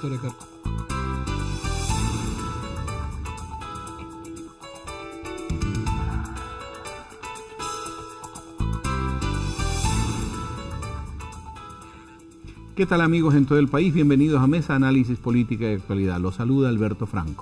Victoria Carlos. ¿Qué tal, amigos en todo el país? Bienvenidos a Mesa Análisis Política y Actualidad. Los saluda Alberto Franco.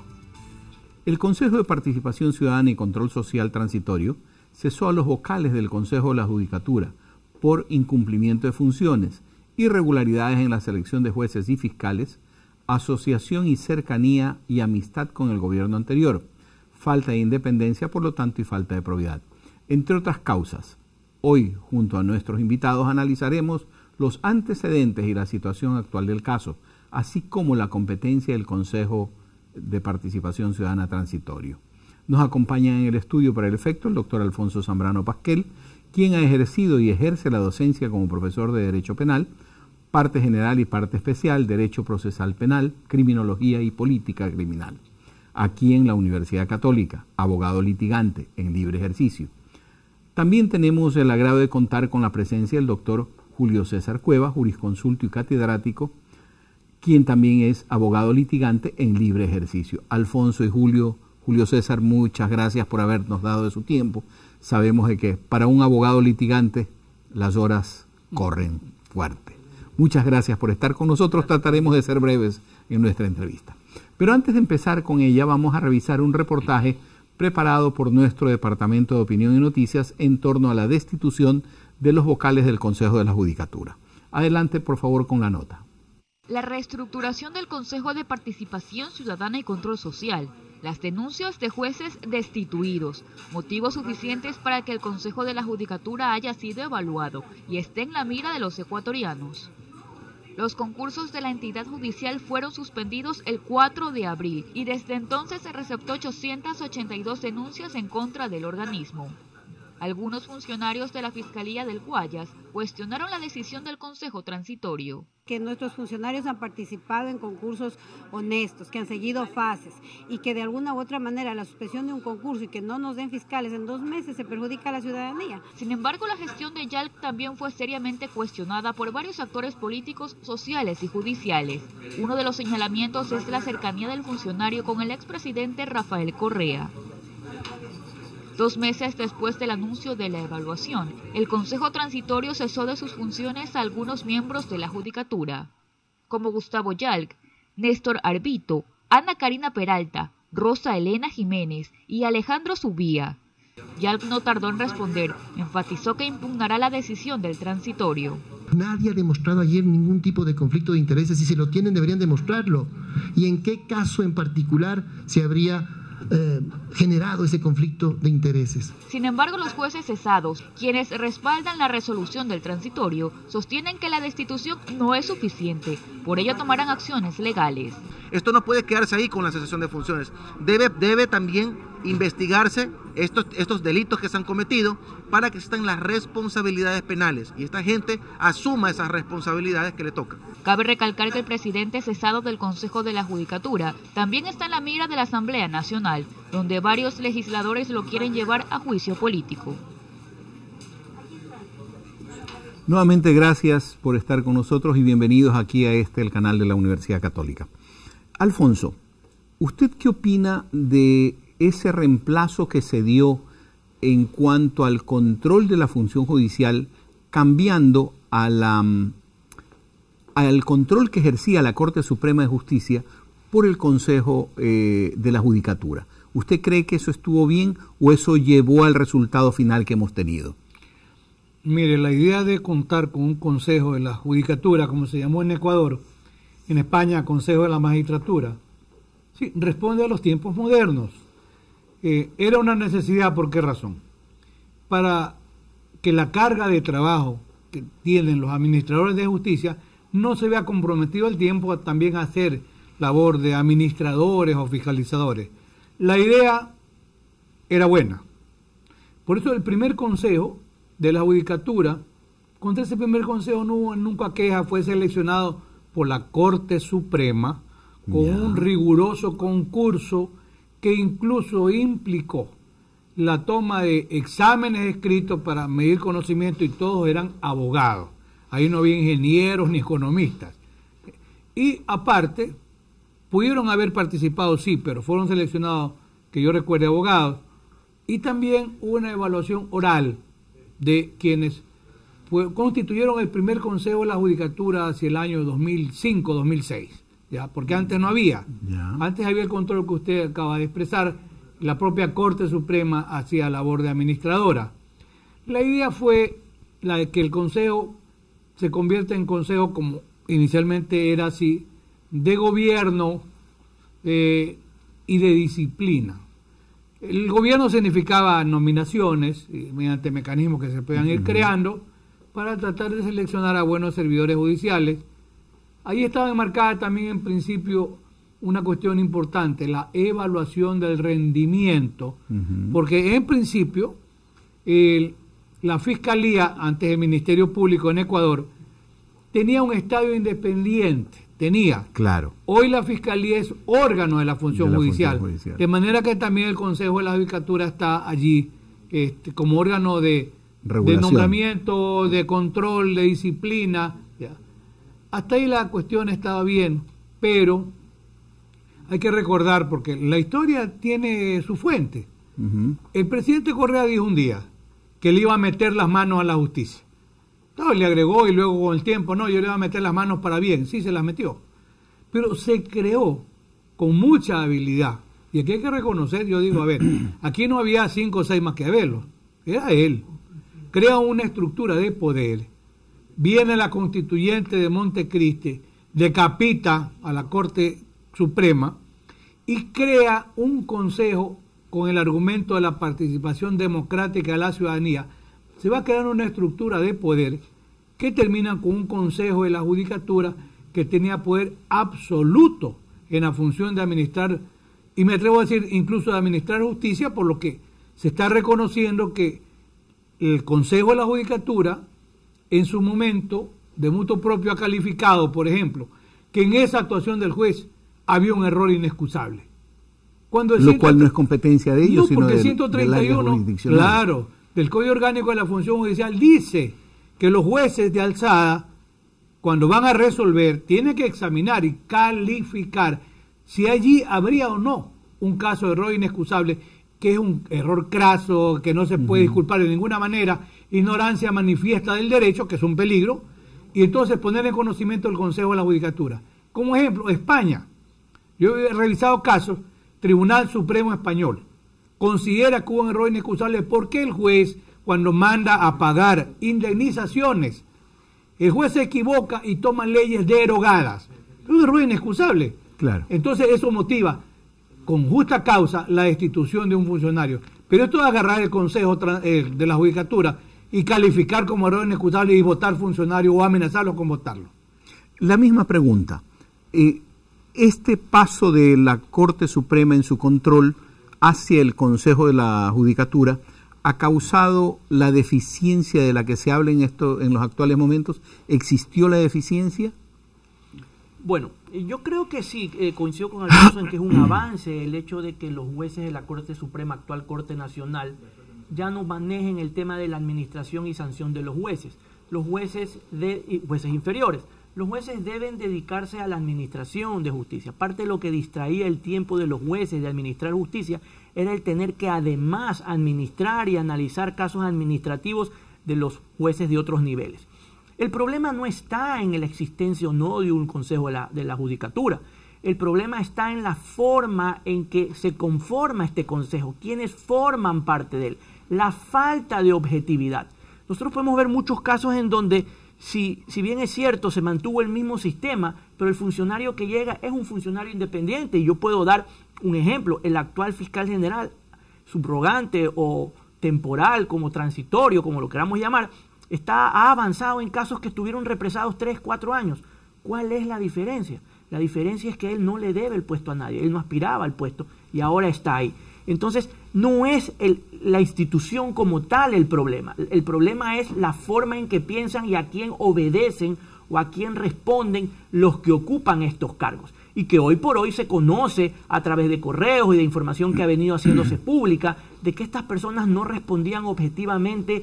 El Consejo de Participación Ciudadana y Control Social Transitorio cesó a los vocales del Consejo de la Judicatura por incumplimiento de funciones, irregularidades en la selección de jueces y fiscales, asociación y cercanía y amistad con el gobierno anterior, falta de independencia, por lo tanto, y falta de probidad, entre otras causas. Hoy, junto a nuestros invitados, analizaremos los antecedentes y la situación actual del caso, así como la competencia del Consejo de Participación Ciudadana Transitorio. Nos acompaña en el estudio para el efecto el doctor Alfonso Zambrano Pasquel, quien ha ejercido y ejerce la docencia como profesor de Derecho Penal, parte general y parte especial, Derecho Procesal Penal, Criminología y Política Criminal, aquí en la Universidad Católica, abogado litigante en libre ejercicio. También tenemos el agrado de contar con la presencia del doctor Julio César Cueva, jurisconsulto y catedrático, quien también es abogado litigante en libre ejercicio. Alfonso y Julio César, muchas gracias por habernos dado de su tiempo. Sabemos de que para un abogado litigante las horas corren fuerte. Muchas gracias por estar con nosotros. Trataremos de ser breves en nuestra entrevista. Pero antes de empezar con ella, vamos a revisar un reportaje preparado por nuestro Departamento de Opinión y Noticias en torno a la destitución de los vocales del Consejo de la Judicatura. Adelante, por favor, con la nota. La reestructuración del Consejo de Participación Ciudadana y Control Social, las denuncias de jueces destituidos, motivos suficientes para que el Consejo de la Judicatura haya sido evaluado y esté en la mira de los ecuatorianos. Los concursos de la entidad judicial fueron suspendidos el 4 de abril y desde entonces se receptó 882 denuncias en contra del organismo. Algunos funcionarios de la Fiscalía del Guayas cuestionaron la decisión del Consejo Transitorio. Que nuestros funcionarios han participado en concursos honestos, que han seguido fases y que de alguna u otra manera la suspensión de un concurso y que no nos den fiscales en 2 meses se perjudica a la ciudadanía. Sin embargo, la gestión de YALC también fue seriamente cuestionada por varios actores políticos, sociales y judiciales. Uno de los señalamientos es la cercanía del funcionario con el expresidente Rafael Correa. 2 meses después del anuncio de la evaluación, el Consejo Transitorio cesó de sus funciones a algunos miembros de la Judicatura, como Gustavo Yalc, Néstor Arbito, Ana Karina Peralta, Rosa Elena Jiménez y Alejandro Subía. Yalc no tardó en responder, enfatizó que impugnará la decisión del transitorio. Nadie ha demostrado ayer ningún tipo de conflicto de intereses y si lo tienen deberían demostrarlo. ¿Y en qué caso en particular se habría generado ese conflicto de intereses? Sin embargo, los jueces cesados, quienes respaldan la resolución del transitorio, sostienen que la destitución no es suficiente, por ello tomarán acciones legales. Esto no puede quedarse ahí con la cesación de funciones. Debe también investigarse estos delitos que se han cometido para que existan las responsabilidades penales y esta gente asuma esas responsabilidades que le tocan. Cabe recalcar que el presidente cesado del Consejo de la Judicatura también está en la mira de la Asamblea Nacional, donde varios legisladores lo quieren llevar a juicio político. Nuevamente gracias por estar con nosotros y bienvenidos aquí a el canal de la Universidad Católica. Alfonso, ¿usted qué opina de ese reemplazo que se dio en cuanto al control de la función judicial, cambiando al control que ejercía la Corte Suprema de Justicia por el Consejo de la Judicatura? ¿Usted cree que eso estuvo bien o eso llevó al resultado final que hemos tenido? Mire, la idea de contar con un Consejo de la Judicatura, como se llamó en Ecuador, en España Consejo de la Magistratura, sí, responde a los tiempos modernos. Era una necesidad, ¿por qué razón? Para que la carga de trabajo que tienen los administradores de justicia no se vea comprometido el tiempo también a hacer labor de administradores o fiscalizadores. La idea era buena. Por eso el primer consejo de la Judicatura, contra ese primer consejo no hubo nunca queja, fue seleccionado por la Corte Suprema con un riguroso concurso que incluso implicó la toma de exámenes escritos para medir conocimiento y todos eran abogados. Ahí no había ingenieros ni economistas. Y aparte, pudieron haber participado, sí, pero fueron seleccionados, que yo recuerde, abogados, y también hubo una evaluación oral de quienes constituyeron el primer consejo de la judicatura hacia el año 2005-2006, ¿ya? Porque antes no había. Ya. Antes había el control que usted acaba de expresar, la propia Corte Suprema hacía labor de administradora. La idea fue la de que el consejo se convierta en consejo, como inicialmente era así, de gobierno y de disciplina. El gobierno significaba nominaciones mediante mecanismos que se puedan ir creando para tratar de seleccionar a buenos servidores judiciales. Ahí estaba enmarcada también en principio una cuestión importante, la evaluación del rendimiento, porque en principio la Fiscalía, antes del Ministerio Público en Ecuador, tenía un estadio independiente, Claro. Hoy la Fiscalía es órgano de la función judicial, judicial. de manera que también el Consejo de la Judicatura está allí como órgano de nombramiento, de control, de disciplina. ¿Ya? Hasta ahí la cuestión estaba bien, pero hay que recordar, porque la historia tiene su fuente. El presidente Correa dijo un día que le iba a meter las manos a la justicia. No, le agregó y luego con el tiempo, no, yo le iba a meter las manos para bien. Sí, se las metió. Pero se creó con mucha habilidad. Y aquí hay que reconocer, yo digo, a ver, aquí no había 5 o 6 maquiavelos. Era él. Crea una estructura de poder. Viene la constituyente de Montecristi, decapita a la Corte Suprema y crea un consejo con el argumento de la participación democrática de la ciudadanía. Se va a crear una estructura de poder que termina con un consejo de la judicatura que tenía poder absoluto en la función de administrar, y me atrevo a decir incluso de administrar justicia, por lo que se está reconociendo que el consejo de la judicatura en su momento de mutuo propio ha calificado, por ejemplo, que en esa actuación del juez había un error inexcusable. Lo cual no es competencia de ellos, no, porque sino del área jurisdiccional. Claro, del Código Orgánico de la Función Judicial dice que los jueces de alzada, cuando van a resolver, tienen que examinar y calificar si allí habría o no un caso de error inexcusable, que es un error craso, que no se puede disculpar de ninguna manera, ignorancia manifiesta del derecho, que es un peligro, y entonces poner en conocimiento del Consejo de la Judicatura. Como ejemplo, España. Yo he revisado casos, Tribunal Supremo Español considera que hubo un error inexcusable porque el juez, cuando manda a pagar indemnizaciones, el juez se equivoca y toma leyes derogadas. Es un error inexcusable. Claro. Entonces eso motiva con justa causa la destitución de un funcionario. Pero esto es agarrar el Consejo de la Judicatura y calificar como error inexcusable y votar funcionario o amenazarlo con votarlo. La misma pregunta. Este paso de la Corte Suprema en su control hacia el Consejo de la Judicatura ha causado la deficiencia de la que se habla en los actuales momentos. ¿Existió la deficiencia? Bueno, yo creo que sí, coincido con Alfonso en que es un avance el hecho de que los jueces de la Corte Suprema, actual Corte Nacional, ya no manejen el tema de la administración y sanción de los jueces. Los jueces inferiores. Los jueces deben dedicarse a la administración de justicia. Parte de lo que distraía el tiempo de los jueces de administrar justicia era el tener que además administrar y analizar casos administrativos de los jueces de otros niveles. El problema no está en la existencia o no de un consejo de la judicatura. El problema está en la forma en que se conforma este consejo, quienes forman parte de él, la falta de objetividad. Nosotros podemos ver muchos casos en donde si bien es cierto, se mantuvo el mismo sistema, pero el funcionario que llega es un funcionario independiente. Y yo puedo dar un ejemplo. El actual fiscal general, subrogante o temporal, como transitorio, como lo queramos llamar, ha avanzado en casos que estuvieron represados 3, 4 años. ¿Cuál es la diferencia? La diferencia es que él no le debe el puesto a nadie. Él no aspiraba al puesto y ahora está ahí. Entonces, no es la institución como tal el problema. El problema es la forma en que piensan y a quién obedecen o a quién responden los que ocupan estos cargos. Y que hoy por hoy se conoce a través de correos y de información que ha venido haciéndose pública de que estas personas no respondían objetivamente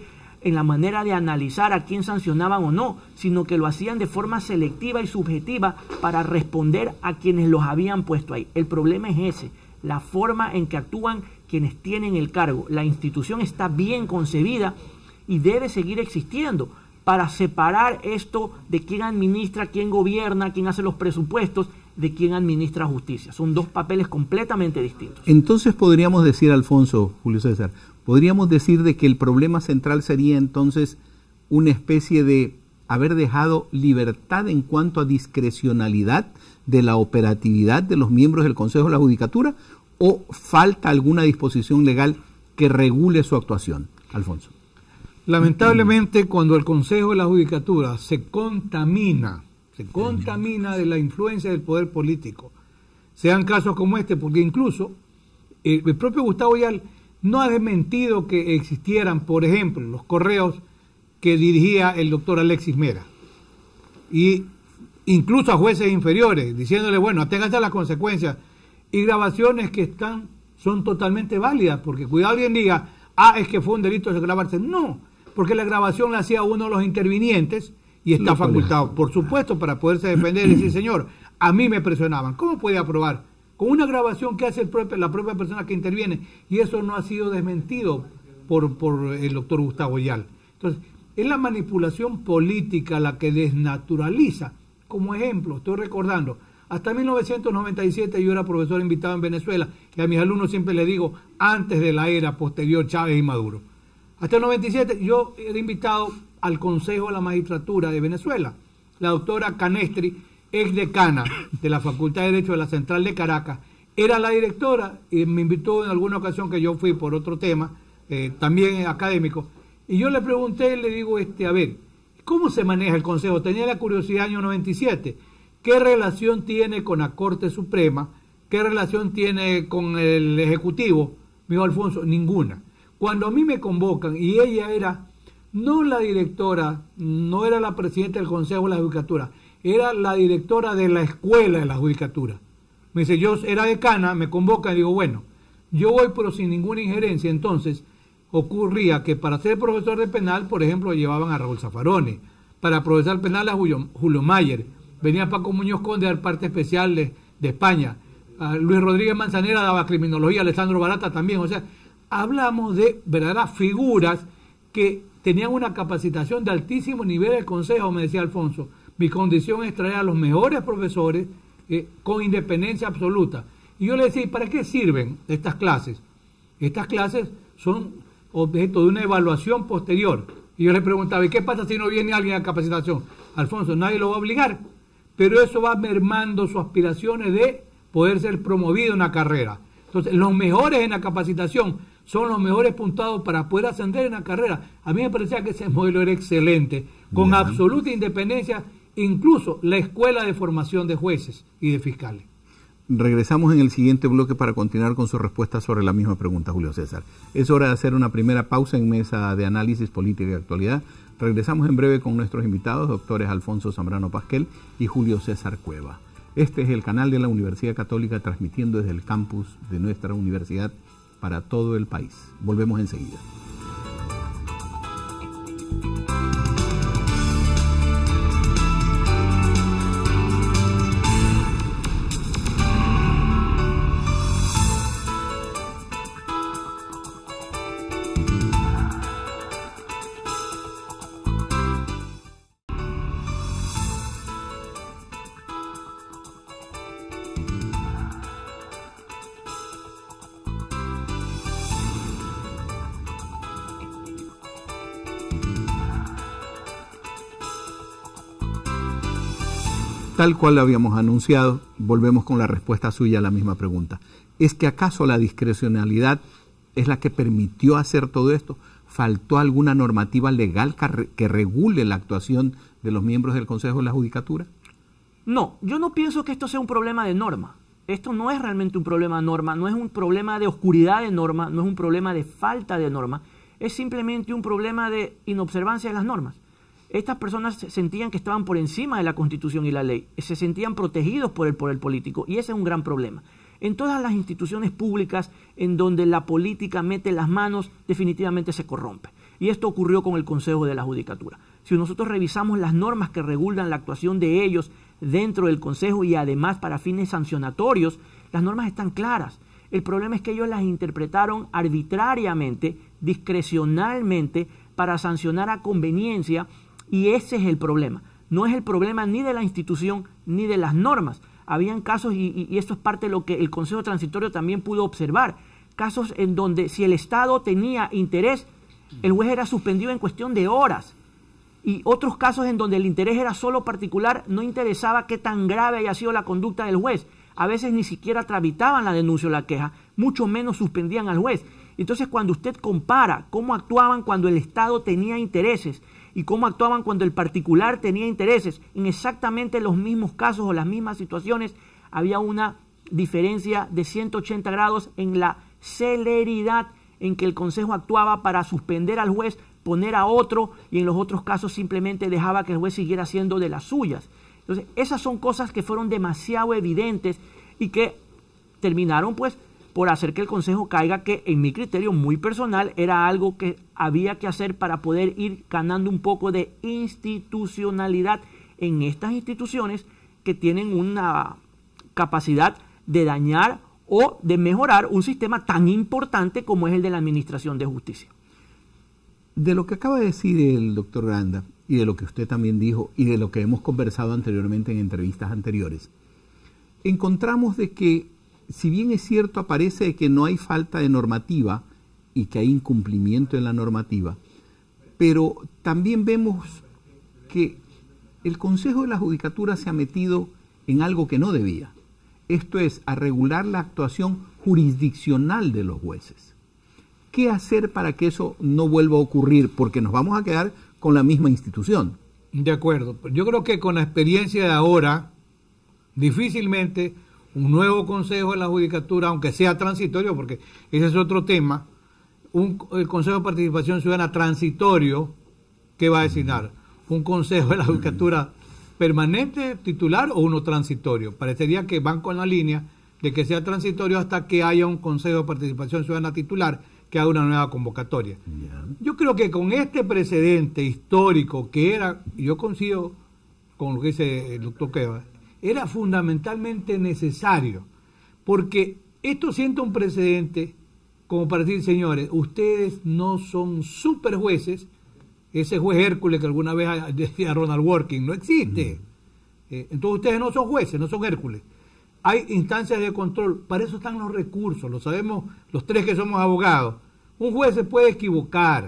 en la manera de analizar a quién sancionaban o no, sino que lo hacían de forma selectiva y subjetiva para responder a quienes los habían puesto ahí. El problema es ese, la forma en que actúan quienes tienen el cargo. La institución está bien concebida y debe seguir existiendo para separar esto de quién administra, quién gobierna, quién hace los presupuestos, de quién administra justicia. Son dos papeles completamente distintos. Entonces podríamos decir, Alfonso, Julio César, podríamos decir de que el problema central sería entonces una especie de haber dejado libertad en cuanto a discrecionalidad de la operatividad de los miembros del Consejo de la Judicatura, o falta alguna disposición legal que regule su actuación, Alfonso. Lamentablemente, cuando el Consejo de la Judicatura se contamina de la influencia del poder político, sean casos como este, porque incluso el propio Gustavo Yal no ha desmentido que existieran, por ejemplo, los correos que dirigía el doctor Alexis Mera, y incluso a jueces inferiores, diciéndole, bueno, aténganse a las consecuencias, y grabaciones que son totalmente válidas, porque cuidado alguien diga, es que fue un delito de grabarse. No, porque la grabación la hacía uno de los intervinientes y está facultado, por supuesto, para poderse defender y decir, señor, a mí me presionaban. ¿Cómo puede aprobar? Con una grabación que hace la propia persona que interviene, y eso no ha sido desmentido por el doctor Gustavo Yal. Entonces, es la manipulación política la que desnaturaliza. Como ejemplo, estoy recordando, hasta 1997 yo era profesor invitado en Venezuela, y a mis alumnos siempre les digo, antes de la era posterior Chávez y Maduro. Hasta el 97 yo era invitado al Consejo de la Magistratura de Venezuela. La doctora Canestri, ex decana de la Facultad de Derecho de la Central de Caracas, era la directora y me invitó en alguna ocasión que yo fui por otro tema, también académico, y yo le pregunté, le digo, a ver, ¿cómo se maneja el Consejo? Tenía la curiosidad año 97, ¿qué relación tiene con la Corte Suprema? ¿Qué relación tiene con el Ejecutivo? Me dijo Alfonso, ninguna. Cuando a mí me convocan, y ella era no la directora, no era la presidenta del Consejo de la Judicatura, era la directora de la Escuela de la Judicatura. Me dice, yo era decana, me convocan y digo, bueno, yo voy pero sin ninguna injerencia. Entonces ocurría que para ser profesor de penal, por ejemplo, llevaban a Raúl Zaffaroni, para profesor penal a Julio Mayer, venía Paco Muñoz Conde a dar parte especial de España, a Luis Rodríguez Manzanera daba criminología, Alessandro Barata también. O sea, hablamos de verdaderas figuras que tenían una capacitación de altísimo nivel del Consejo. Me decía Alfonso, mi condición es traer a los mejores profesores con independencia absoluta. Y yo le decía, ¿para qué sirven estas clases? Estas clases son objeto de una evaluación posterior. Y yo le preguntaba, ¿y qué pasa si no viene alguien a capacitación? Alfonso, nadie lo va a obligar, pero eso va mermando sus aspiraciones de poder ser promovido en una carrera. Entonces, los mejores en la capacitación son los mejores puntados para poder ascender en la carrera. A mí me parecía que ese modelo era excelente, con absoluta independencia, incluso la escuela de formación de jueces y de fiscales. Regresamos en el siguiente bloque para continuar con su respuesta sobre la misma pregunta, Julio César. Es hora de hacer una primera pausa en Mesa de Análisis Política y Actualidad. Regresamos en breve con nuestros invitados, doctores Alfonso Zambrano Pasquel y Julio César Cueva. Este es el canal de la Universidad Católica, transmitiendo desde el campus de nuestra universidad para todo el país. Volvemos enseguida. Tal cual lo habíamos anunciado, volvemos con la respuesta suya a la misma pregunta. ¿Es que acaso la discrecionalidad es la que permitió hacer todo esto? ¿Faltó alguna normativa legal que regule la actuación de los miembros del Consejo de la Judicatura? No, yo no pienso que esto sea un problema de norma. Esto no es realmente un problema de norma, no es un problema de oscuridad de norma, no es un problema de falta de norma, es simplemente un problema de inobservancia de las normas. Estas personas sentían que estaban por encima de la Constitución y la ley, se sentían protegidos por el poder político, y ese es un gran problema. En todas las instituciones públicas en donde la política mete las manos, definitivamente se corrompe. Y esto ocurrió con el Consejo de la Judicatura. Si nosotros revisamos las normas que regulan la actuación de ellos dentro del Consejo y además para fines sancionatorios, las normas están claras. El problema es que ellos las interpretaron arbitrariamente, discrecionalmente, para sancionar a conveniencia, y ese es el problema. No es el problema ni de la institución ni de las normas. Habían casos, y esto es parte de lo que el Consejo Transitorio también pudo observar, casos en donde si el Estado tenía interés, el juez era suspendido en cuestión de horas. Y otros casos en donde el interés era solo particular, no interesaba qué tan grave haya sido la conducta del juez. A veces ni siquiera tramitaban la denuncia o la queja, mucho menos suspendían al juez. Entonces, cuando usted compara cómo actuaban cuando el Estado tenía intereses y cómo actuaban cuando el particular tenía intereses, en exactamente los mismos casos o las mismas situaciones, había una diferencia de 180 grados en la celeridad en que el Consejo actuaba para suspender al juez, poner a otro, y en los otros casos simplemente dejaba que el juez siguiera haciendo de las suyas. Entonces, esas son cosas que fueron demasiado evidentes y que terminaron pues por hacer que el Consejo caiga, que en mi criterio muy personal era algo que había que hacer para poder ir ganando un poco de institucionalidad en estas instituciones que tienen una capacidad de dañar o de mejorar un sistema tan importante como es el de la Administración de Justicia. De lo que acaba de decir el doctor Granda, y de lo que usted también dijo, y de lo que hemos conversado anteriormente en entrevistas anteriores, encontramos de que, si bien es cierto, aparece que no hay falta de normativa y que hay incumplimiento en la normativa, pero también vemos que el Consejo de la Judicatura se ha metido en algo que no debía. Esto es, a regular la actuación jurisdiccional de los jueces. ¿Qué hacer para que eso no vuelva a ocurrir? Porque nos vamos a quedar con la misma institución. De acuerdo. Yo creo que con la experiencia de ahora, difícilmente un nuevo Consejo de la Judicatura, aunque sea transitorio, porque ese es otro tema, el Consejo de Participación Ciudadana transitorio, ¿qué va a designar? ¿Un Consejo de la Judicatura permanente, titular, o uno transitorio? Parecería que van con la línea de que sea transitorio hasta que haya un Consejo de Participación Ciudadana titular que haga una nueva convocatoria. Yo creo que con este precedente histórico que era, yo coincido con lo que dice el doctor Cueva, era fundamentalmente necesario, porque esto sienta un precedente como para decir, señores, ustedes no son super jueces, ese juez Hércules que alguna vez decía Ronald Working, no existe. Entonces ustedes no son jueces, no son Hércules. Hay instancias de control, para eso están los recursos, lo sabemos los tres que somos abogados. Un juez se puede equivocar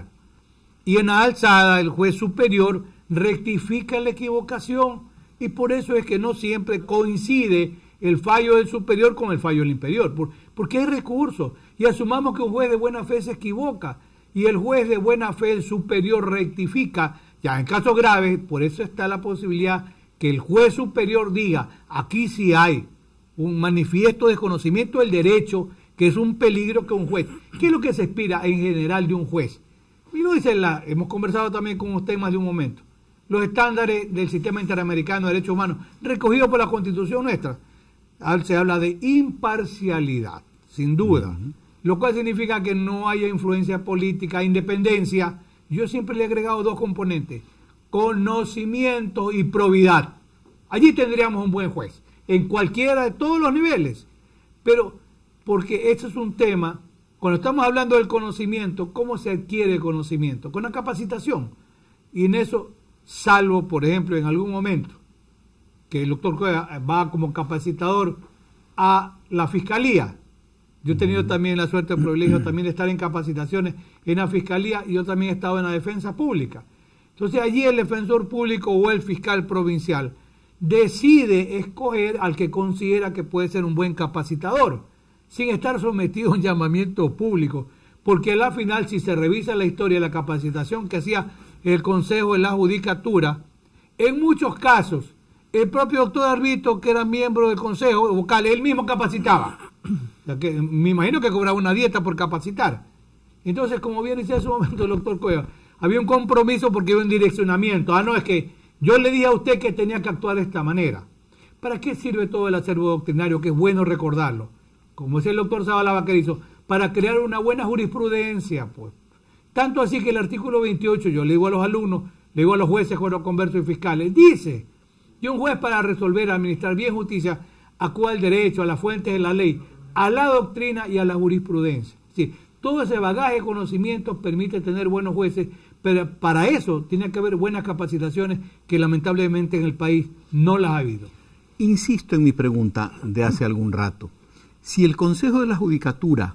y en la alzada el juez superior rectifica la equivocación, y por eso es que no siempre coincide el fallo del superior con el fallo del inferior, porque hay recursos, y asumamos que un juez de buena fe se equivoca y el juez de buena fe, el superior, rectifica. Ya en casos graves, por eso está la posibilidad que el juez superior diga, aquí sí hay un manifiesto desconocimiento del derecho, que es un peligro que un juez. ¿Qué es lo que se espera en general de un juez? Y lo dice hemos conversado también con usted más de un momento, los estándares del sistema interamericano de derechos humanos, recogidos por la Constitución nuestra. Se habla de imparcialidad, sin duda, lo cual significa que no haya influencia política, independencia. Yo siempre le he agregado dos componentes, conocimiento y probidad. Allí tendríamos un buen juez, en cualquiera de todos los niveles. Pero, porque este es un tema, cuando estamos hablando del conocimiento, ¿cómo se adquiere el conocimiento? Con la capacitación. Y en eso, salvo, por ejemplo, en algún momento, que el doctor Cueva va como capacitador a la Fiscalía. Yo he tenido también la suerte, el privilegio también de estar en capacitaciones en la Fiscalía, y yo también he estado en la Defensa Pública. Entonces allí el defensor público o el fiscal provincial decide escoger al que considera que puede ser un buen capacitador, sin estar sometido a un llamamiento público, porque al final, si se revisa la historia de la capacitación que hacía el Consejo de la Judicatura, en muchos casos el propio doctor Arbito, que era miembro del Consejo vocal, él mismo capacitaba. O sea que, me imagino que cobraba una dieta por capacitar. Entonces, como bien decía en su momento el doctor Cueva, había un compromiso porque había un direccionamiento. No, es que yo le dije a usted que tenía que actuar de esta manera. ¿Para qué sirve todo el acervo doctrinario? Que es bueno recordarlo. Como decía el doctor Zavala Vaquerizo, para crear una buena jurisprudencia, pues. Tanto así que el artículo 28, yo le digo a los alumnos, le digo a los jueces, conversos y fiscales, dice que un juez para resolver, administrar bien justicia, acude al derecho, a las fuentes de la ley, a la doctrina y a la jurisprudencia. Es decir, todo ese bagaje de conocimientos permite tener buenos jueces, pero para eso tiene que haber buenas capacitaciones que lamentablemente en el país no las ha habido. Insisto en mi pregunta de hace algún rato. Si el Consejo de la Judicatura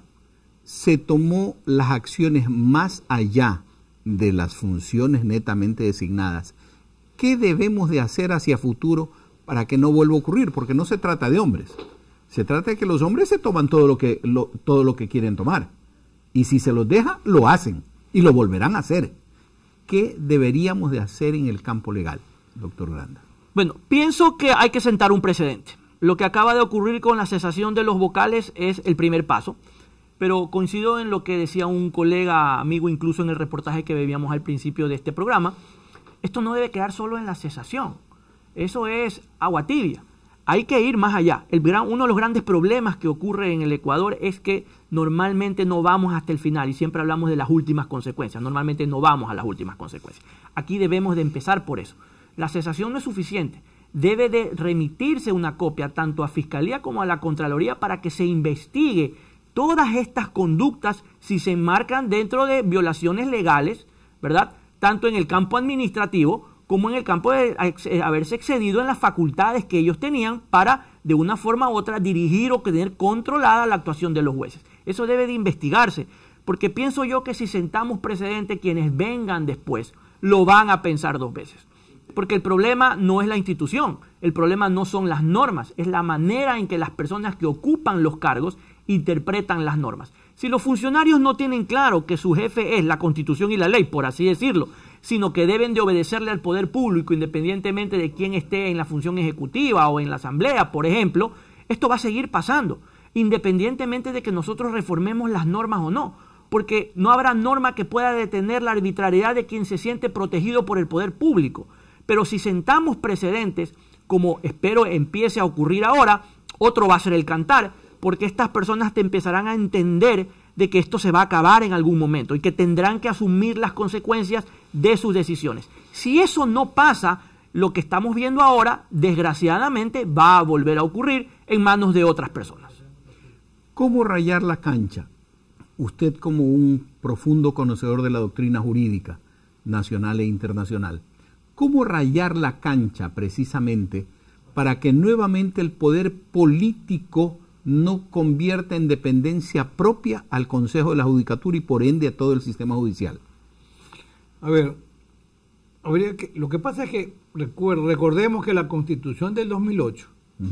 se tomó las acciones más allá de las funciones netamente designadas, ¿qué debemos de hacer hacia futuro para que no vuelva a ocurrir? Porque no se trata de hombres. Se trata de que los hombres se toman todo lo que quieren tomar. Y si se los deja, lo hacen. Y lo volverán a hacer. ¿Qué deberíamos de hacer en el campo legal, doctor Granda? Bueno, pienso que hay que sentar un precedente. Lo que acaba de ocurrir con la cesación de los vocales es el primer paso. Pero coincido en lo que decía un colega amigo, incluso en el reportaje que veíamos al principio de este programa. Esto no debe quedar solo en la cesación. Eso es agua tibia. Hay que ir más allá. Uno de los grandes problemas que ocurre en el Ecuador es que normalmente no vamos hasta el final y siempre hablamos de las últimas consecuencias. Normalmente no vamos a las últimas consecuencias. Aquí debemos de empezar por eso. La cesación no es suficiente. Debe de remitirse una copia tanto a Fiscalía como a la Contraloría para que se investigue todas estas conductas si se enmarcan dentro de violaciones legales, ¿verdad? Tanto en el campo administrativo como en el campo de haberse excedido en las facultades que ellos tenían para, de una forma u otra, dirigir o tener controlada la actuación de los jueces. Eso debe de investigarse, porque pienso yo que si sentamos precedente, quienes vengan después lo van a pensar dos veces. Porque el problema no es la institución, el problema no son las normas, es la manera en que las personas que ocupan los cargos interpretan las normas. Si los funcionarios no tienen claro que su jefe es la Constitución y la ley, por así decirlo, sino que deben de obedecerle al poder público independientemente de quién esté en la función ejecutiva o en la asamblea, por ejemplo, esto va a seguir pasando, independientemente de que nosotros reformemos las normas o no, porque no habrá norma que pueda detener la arbitrariedad de quien se siente protegido por el poder público. Pero si sentamos precedentes, como espero empiece a ocurrir ahora, otro va a ser el cantar, porque estas personas te empezarán a entender de que esto se va a acabar en algún momento y que tendrán que asumir las consecuencias de sus decisiones. Si eso no pasa, lo que estamos viendo ahora, desgraciadamente, va a volver a ocurrir en manos de otras personas. ¿Cómo rayar la cancha? Usted, como un profundo conocedor de la doctrina jurídica nacional e internacional, ¿cómo rayar la cancha precisamente para que nuevamente el poder político no convierta en dependencia propia al Consejo de la Judicatura y por ende a todo el sistema judicial? A ver, lo que pasa es que recordemos que la Constitución del 2008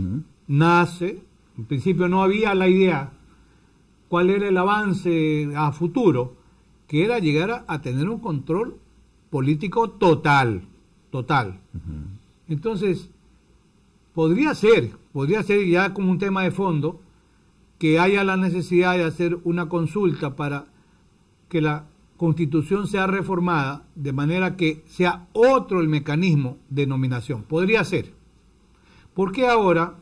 nace, en principio no había la idea cuál era el avance a futuro, que era llegar a tener un control político total. Entonces, podría ser ya como un tema de fondo que haya la necesidad de hacer una consulta para que la Constitución sea reformada de manera que sea otro el mecanismo de nominación. Podría ser. Porque ahora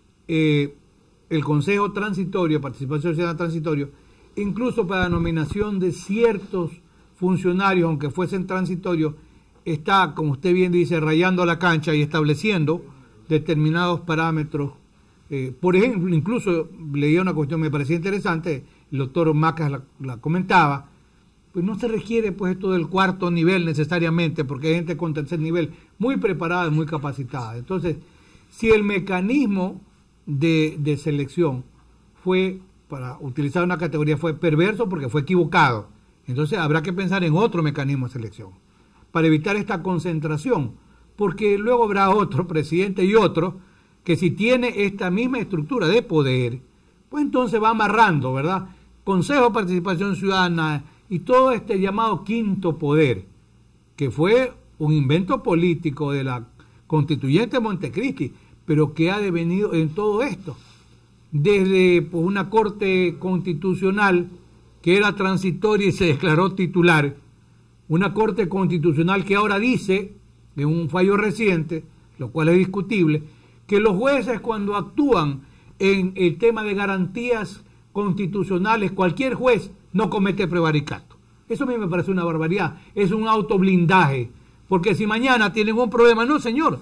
el Consejo Transitorio, Participación Ciudadana Transitorio, incluso para la nominación de ciertos funcionarios, aunque fuesen transitorios, está, como usted bien dice, rayando la cancha y estableciendo determinados parámetros. Por ejemplo, incluso leía una cuestión que me parecía interesante, el doctor Macas la comentaba, pues no se requiere pues esto del cuarto nivel necesariamente, porque hay gente con tercer nivel muy preparada y muy capacitada. Entonces, si el mecanismo de selección fue, para utilizar una categoría, fue perverso porque fue equivocado, entonces habrá que pensar en otro mecanismo de selección para evitar esta concentración, porque luego habrá otro presidente y otro que si tiene esta misma estructura de poder, pues entonces va amarrando, ¿verdad? Consejo de Participación Ciudadana y todo este llamado quinto poder, que fue un invento político de la constituyente Montecristi, pero que ha devenido en todo esto, desde pues, una corte constitucional que era transitoria y se declaró titular, una corte constitucional que ahora dice, en un fallo reciente, lo cual es discutible, que los jueces cuando actúan en el tema de garantías constitucionales, cualquier juez no comete prevaricato. Eso a mí me parece una barbaridad, es un autoblindaje, porque si mañana tienen un problema, no señor,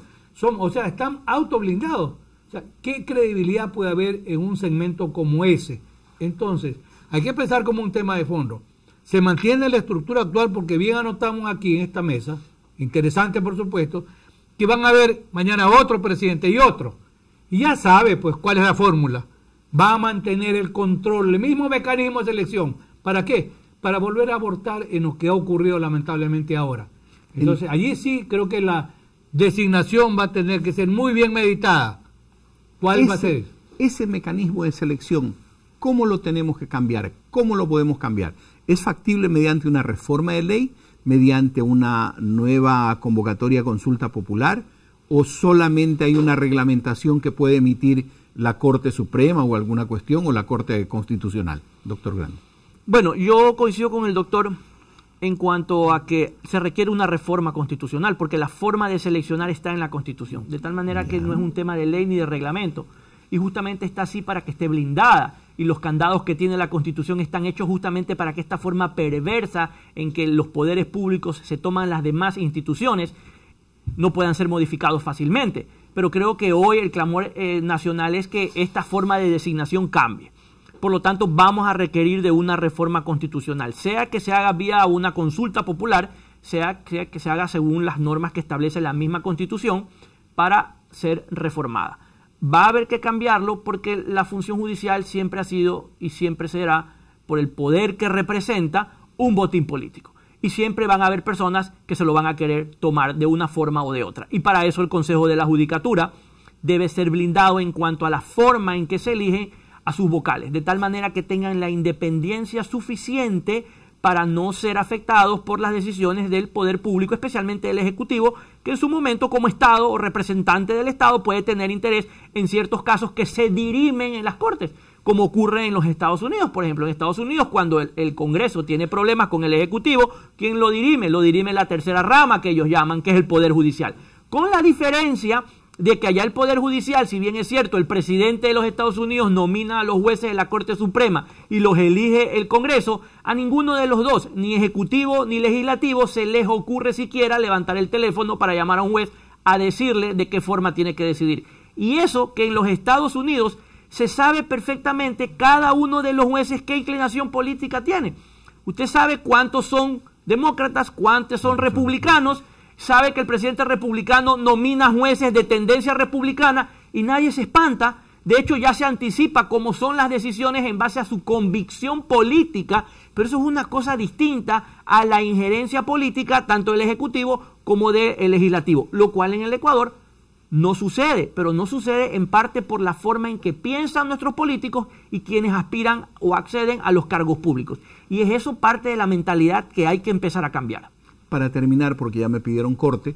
están autoblindados. O sea, ¿qué credibilidad puede haber en un segmento como ese? Entonces, hay que pensar como un tema de fondo. Se mantiene la estructura actual porque bien anotamos aquí en esta mesa, interesante por supuesto, que van a haber mañana otro presidente y otro. Y ya sabe pues cuál es la fórmula. Va a mantener el control, el mismo mecanismo de selección. ¿Para qué? Para volver a abortar en lo que ha ocurrido lamentablemente ahora. Entonces, allí sí creo que la designación va a tener que ser muy bien meditada. ¿Cuál va a ser? Ese mecanismo de selección, ¿cómo lo tenemos que cambiar? ¿Cómo lo podemos cambiar? ¿Es factible mediante una reforma de ley, mediante una nueva convocatoria a consulta popular, o solamente hay una reglamentación que puede emitir la Corte Suprema o alguna cuestión, o la Corte Constitucional? Doctor Grande. Bueno, yo coincido con el doctor en cuanto a que se requiere una reforma constitucional, porque la forma de seleccionar está en la Constitución, de tal manera que no es un tema de ley ni de reglamento, y justamente está así para que esté blindada, y los candados que tiene la Constitución están hechos justamente para que esta forma perversa en que los poderes públicos se toman las demás instituciones no puedan ser modificados fácilmente. Pero creo que hoy el clamor nacional es que esta forma de designación cambie. Por lo tanto, vamos a requerir de una reforma constitucional, sea que se haga vía una consulta popular, sea que se haga según las normas que establece la misma Constitución para ser reformada. Va a haber que cambiarlo porque la función judicial siempre ha sido y siempre será, por el poder que representa, un botín político. Y siempre van a haber personas que se lo van a querer tomar de una forma o de otra. Y para eso el Consejo de la Judicatura debe ser blindado en cuanto a la forma en que se elige a sus vocales, de tal manera que tengan la independencia suficiente para no ser afectados por las decisiones del poder público, especialmente del Ejecutivo, que en su momento como Estado o representante del Estado puede tener interés en ciertos casos que se dirimen en las Cortes, como ocurre en los Estados Unidos. Por ejemplo, en Estados Unidos, cuando el Congreso tiene problemas con el Ejecutivo, ¿quién lo dirime? Lo dirime la tercera rama, que ellos llaman, que es el Poder Judicial. Con la diferencia de que allá el Poder Judicial, si bien es cierto, el presidente de los Estados Unidos nomina a los jueces de la Corte Suprema y los elige el Congreso, a ninguno de los dos, ni ejecutivo ni legislativo, se les ocurre siquiera levantar el teléfono para llamar a un juez a decirle de qué forma tiene que decidir. Y eso que en los Estados Unidos se sabe perfectamente cada uno de los jueces qué inclinación política tiene. Usted sabe cuántos son demócratas, cuántos son republicanos, sabe que el presidente republicano nomina jueces de tendencia republicana y nadie se espanta. De hecho, ya se anticipa cómo son las decisiones en base a su convicción política, pero eso es una cosa distinta a la injerencia política tanto del Ejecutivo como del Legislativo, lo cual en el Ecuador no sucede, pero no sucede en parte por la forma en que piensan nuestros políticos y quienes aspiran o acceden a los cargos públicos. Y es eso parte de la mentalidad que hay que empezar a cambiar. Para terminar, porque ya me pidieron corte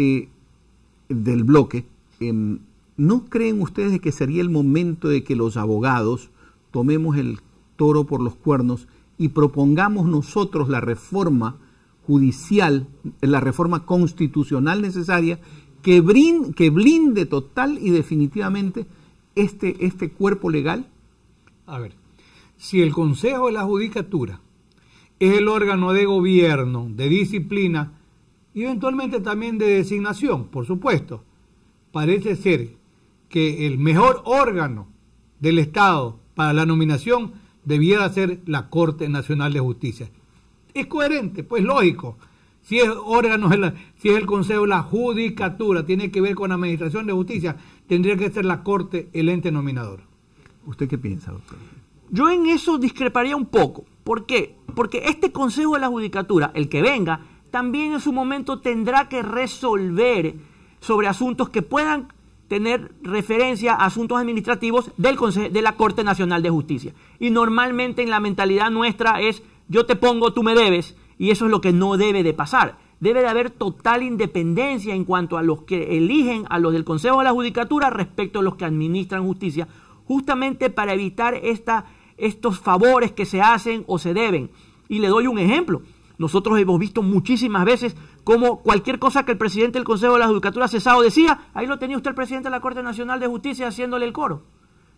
del bloque, ¿no creen ustedes de que sería el momento de que los abogados tomemos el toro por los cuernos y propongamos nosotros la reforma judicial, la reforma constitucional necesaria que blinde total y definitivamente este cuerpo legal? A ver, si el Consejo de la Judicatura es el órgano de gobierno, de disciplina y eventualmente también de designación, por supuesto, parece ser que el mejor órgano del Estado para la nominación debiera ser la Corte Nacional de Justicia. Es coherente, pues lógico. Si es el Consejo de la Judicatura, tiene que ver con la Administración de Justicia, tendría que ser la Corte el ente nominador. ¿Usted qué piensa, doctor? Yo en eso discreparía un poco. ¿Por qué? Porque este Consejo de la Judicatura, el que venga, también en su momento tendrá que resolver sobre asuntos que puedan tener referencia a asuntos administrativos de la Corte Nacional de Justicia. Y normalmente en la mentalidad nuestra es yo te pongo, tú me debes, y eso es lo que no debe de pasar. Debe de haber total independencia en cuanto a los que eligen a los del Consejo de la Judicatura respecto a los que administran justicia, justamente para evitar estos favores que se hacen o se deben. Y le doy un ejemplo. Nosotros hemos visto muchísimas veces cómo cualquier cosa que el presidente del Consejo de la Judicatura cesado decía, ahí lo tenía usted el presidente de la Corte Nacional de Justicia haciéndole el coro.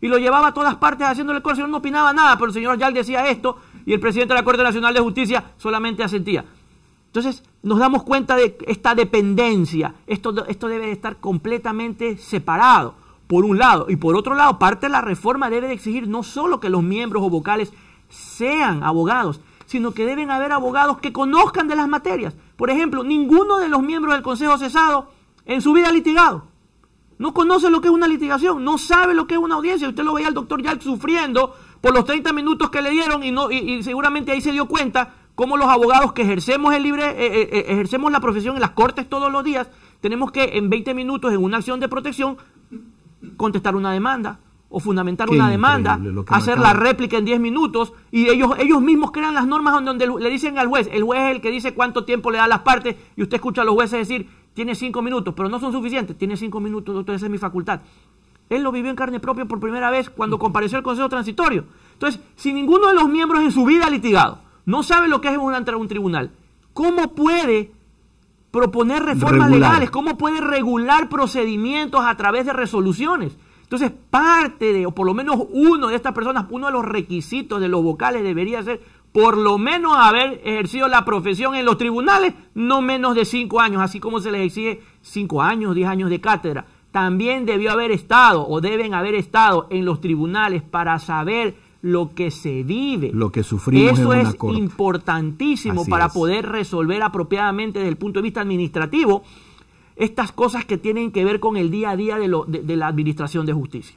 y lo llevaba a todas partes haciéndole el coro. El señor no opinaba nada, pero el señor Yalk decía esto y el presidente de la Corte Nacional de Justicia solamente asentía. Entonces nos damos cuenta de esta dependencia. Esto debe estar completamente separado, por un lado. Y por otro lado, parte de la reforma debe de exigir no solo que los miembros o vocales sean abogados, sino que deben haber abogados que conozcan de las materias. Por ejemplo, ninguno de los miembros del Consejo cesado en su vida ha litigado. No conoce lo que es una litigación, no sabe lo que es una audiencia. Usted lo veía al doctor Yalk sufriendo por los 30 minutos que le dieron y seguramente ahí se dio cuenta cómo los abogados que ejercemos ejercemos la profesión en las cortes todos los días, tenemos que en 20 minutos en una acción de protección contestar una demanda o fundamentar una demanda, hacer la réplica en 10 minutos y ellos mismos crean las normas donde le dicen al juez, el juez es el que dice cuánto tiempo le da a las partes y usted escucha a los jueces decir, tiene 5 minutos, pero no son suficientes, tiene 5 minutos, doctor, esa es mi facultad. Él lo vivió en carne propia por primera vez cuando compareció al Consejo Transitorio. Entonces, si ninguno de los miembros en su vida ha litigado, no sabe lo que es entrar a un tribunal, ¿cómo puede proponer reformas legales? ¿Cómo puede regular procedimientos a través de resoluciones? Entonces, parte de, o por lo menos uno de estas personas, uno de los requisitos de los vocales debería ser por lo menos haber ejercido la profesión en los tribunales, no menos de 5 años, así como se les exige 5 años, 10 años de cátedra. También debió haber estado, o deben haber estado en los tribunales para saber lo que se vive. Lo que sufrimos en una corte. Eso es importantísimo para poder resolver apropiadamente desde el punto de vista administrativo estas cosas que tienen que ver con el día a día de la administración de justicia.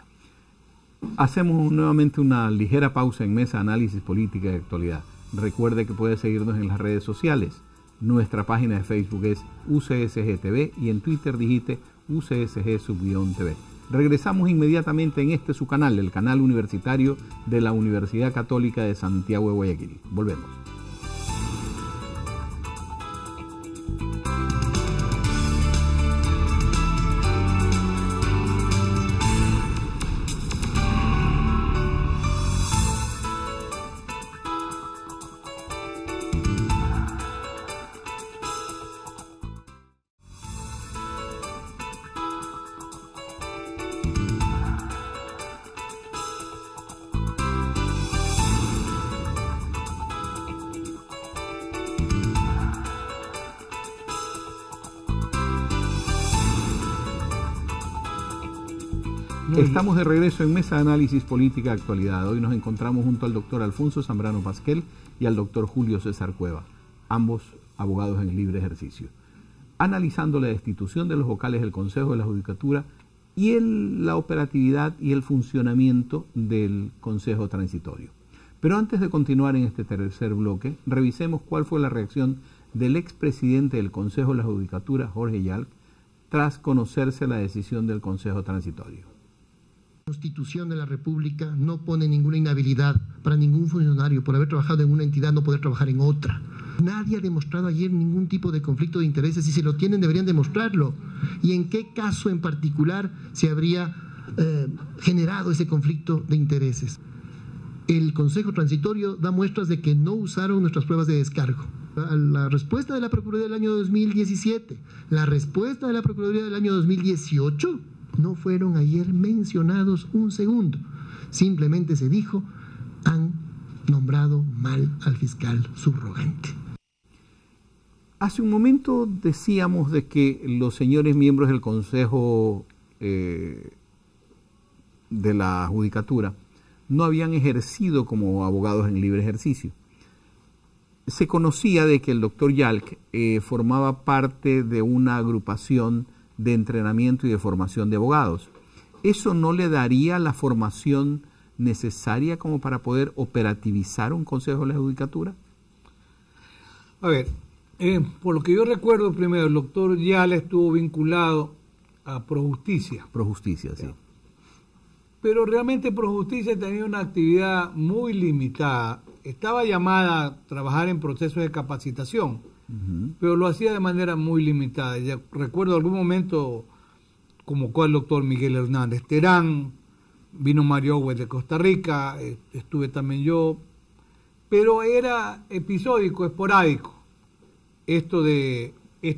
Hacemos nuevamente una ligera pausa en Mesa Análisis Política de Actualidad. Recuerde que puede seguirnos en las redes sociales. Nuestra página de Facebook es UCSG TV y en Twitter digite UCSG_TV. Regresamos inmediatamente en su canal, el canal universitario de la Universidad Católica de Santiago de Guayaquil. Volvemos. Estamos de regreso en Mesa de Análisis Política de Actualidad. Hoy nos encontramos junto al doctor Alfonso Zambrano Pasquel y al doctor Julio César Cueva, ambos abogados en libre ejercicio, analizando la destitución de los vocales del Consejo de la Judicatura y la operatividad y el funcionamiento del Consejo Transitorio. Pero antes de continuar en este tercer bloque, revisemos cuál fue la reacción del expresidente del Consejo de la Judicatura, Jorge Yalk, tras conocerse la decisión del Consejo Transitorio. La Constitución de la República no pone ninguna inhabilidad para ningún funcionario por haber trabajado en una entidad no poder trabajar en otra. Nadie ha demostrado ayer ningún tipo de conflicto de intereses y si lo tienen deberían demostrarlo. ¿Y en qué caso en particular se habría generado ese conflicto de intereses? El Consejo Transitorio da muestras de que no usaron nuestras pruebas de descargo. La respuesta de la Procuraduría del año 2017, la respuesta de la Procuraduría del año 2018 no fueron ayer mencionados un segundo. Simplemente se dijo, han nombrado mal al fiscal subrogante. Hace un momento decíamos de que los señores miembros del Consejo de la Judicatura no habían ejercido como abogados en libre ejercicio. Se conocía de que el doctor Yalk formaba parte de una agrupación de entrenamiento y de formación de abogados. ¿Eso no le daría la formación necesaria como para poder operativizar un Consejo de la Judicatura? A ver, por lo que yo recuerdo primero, el doctor Yalk estuvo vinculado a Projusticia. Projusticia, sí. Pero realmente Projusticia tenía una actividad muy limitada. Estaba llamada a trabajar en procesos de capacitación, pero lo hacía de manera muy limitada. Ya recuerdo algún momento convocó al doctor Miguel Hernández Terán, vino Mario Owen de Costa Rica, estuve también yo, pero era episódico, esporádico, esto de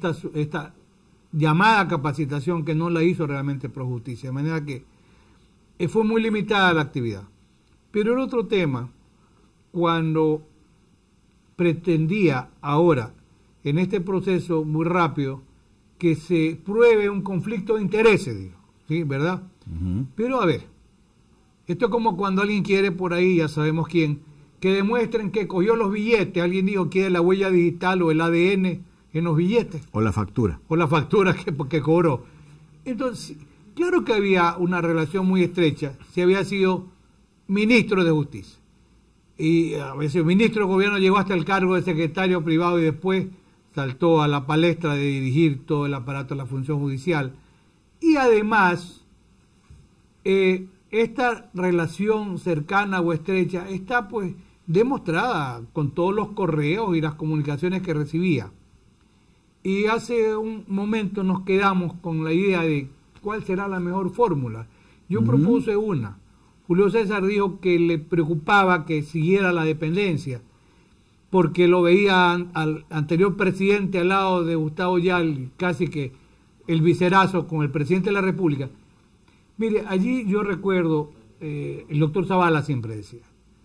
esta llamada capacitación que no la hizo realmente Projusticia, de manera que fue muy limitada la actividad. Pero el otro tema, cuando pretendía ahora, en este proceso muy rápido, que se pruebe un conflicto de intereses, digo, ¿sí? ¿Verdad? Pero a ver, esto es como cuando alguien quiere por ahí, ya sabemos quién, que demuestren que cogió los billetes, alguien dijo que la huella digital o el ADN en los billetes. O la factura. O la factura que cobró. Entonces, claro que había una relación muy estrecha si había sido ministro de Justicia. Y a veces el ministro de Gobierno llegó hasta el cargo de secretario privado y después saltó a la palestra de dirigir todo el aparato de la función judicial. Y además, esta relación cercana o estrecha está pues demostrada con todos los correos y las comunicaciones que recibía. Y hace un momento nos quedamos con la idea de cuál será la mejor fórmula. Yo propuse una. Julio César dijo que le preocupaba que siguiera la dependencia, porque lo veía al anterior presidente al lado de Gustavo Yal, casi que el vicerazo con el presidente de la República. Mire, allí yo recuerdo, el doctor Zavala siempre decía,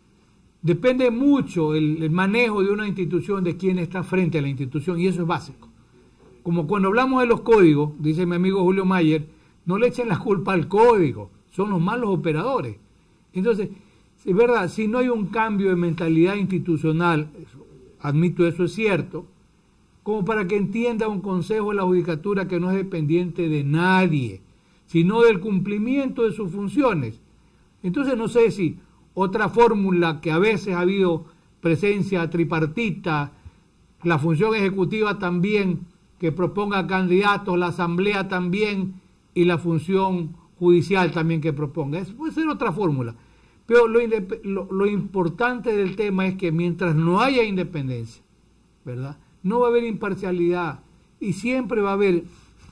depende mucho el manejo de una institución de quién está frente a la institución, y eso es básico. Como cuando hablamos de los códigos, dice mi amigo Julio Mayer, no le echen la culpa al código, son los malos operadores. Entonces, es verdad, si no hay un cambio de mentalidad institucional, admito eso es cierto, como para que entienda un consejo de la judicatura que no es dependiente de nadie, sino del cumplimiento de sus funciones. Entonces no sé si otra fórmula que a veces ha habido presencia tripartita, la función ejecutiva también, que proponga candidatos, la asamblea también, y la función judicial también que proponga. Eso puede ser otra fórmula. Pero lo importante del tema es que mientras no haya independencia, ¿verdad?, no va a haber imparcialidad y siempre va a haber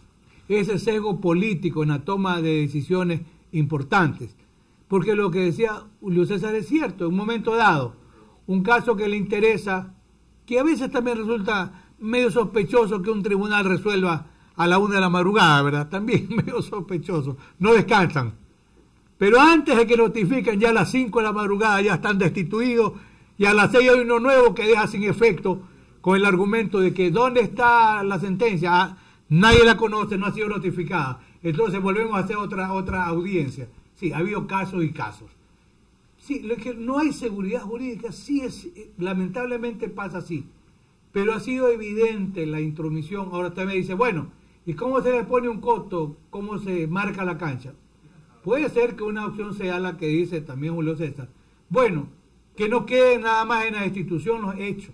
ese sesgo político en la toma de decisiones importantes. Porque lo que decía Julio César es cierto, en un momento dado, un caso que le interesa, que a veces también resulta medio sospechoso que un tribunal resuelva a la 1 de la madrugada, ¿verdad? También medio sospechoso, no descansan. Pero antes de que notifiquen, ya a las 5 de la madrugada ya están destituidos y a las 6 hay uno nuevo que deja sin efecto con el argumento de que ¿dónde está la sentencia? Nadie la conoce, no ha sido notificada. Entonces volvemos a hacer otra audiencia. Sí, ha habido casos y casos. Sí, lo que no hay seguridad jurídica, sí es, lamentablemente pasa así. Pero ha sido evidente la intromisión. Ahora usted me dice, bueno, ¿y cómo se le pone un costo? ¿Cómo se marca la cancha? Puede ser que una opción sea la que dice también Julio César. Bueno, que no quede nada más en la institución los hechos.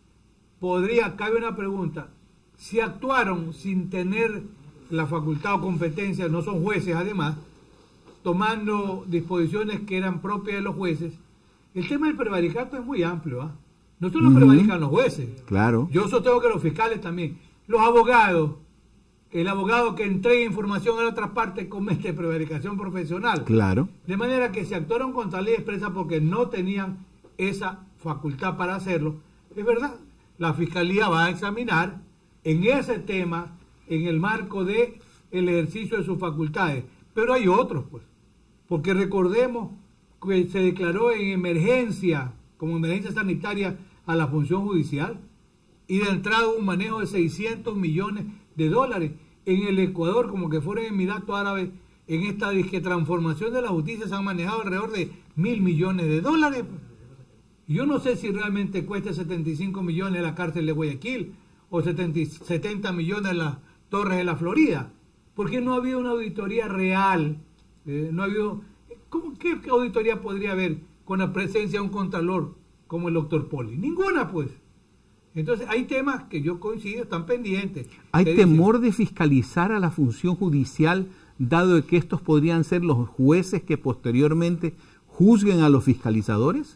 Cabe una pregunta, si actuaron sin tener la facultad o competencia, no son jueces además, tomando disposiciones que eran propias de los jueces, el tema del prevaricato es muy amplio, ¿ah? No solo prevarican los jueces. Claro. Yo sostengo que los fiscales también. Los abogados, el abogado que entrega información a la otra parte comete prevaricación profesional. Claro. De manera que se actuaron contra ley expresa porque no tenían esa facultad para hacerlo. Es verdad, la Fiscalía va a examinar en ese tema, en el marco de el ejercicio de sus facultades. Pero hay otros, pues. Porque recordemos que se declaró en emergencia, como emergencia sanitaria, a la función judicial. Y de entrada un manejo de 600 millones de dólares. En el Ecuador, como que fuera en Emiratos Árabes, en esta transformación de la justicia se han manejado alrededor de 1.000 millones de dólares. Yo no sé si realmente cuesta 75 millones la cárcel de Guayaquil o 70 millones las torres de la Florida. Porque no ha habido una auditoría real. No ha habido... ¿Qué auditoría podría haber con la presencia de un contralor como el doctor Poli? Ninguna, pues. Entonces, hay temas que yo coincido, están pendientes. ¿Hay temor de fiscalizar a la función judicial, dado de que estos podrían ser los jueces que posteriormente juzguen a los fiscalizadores?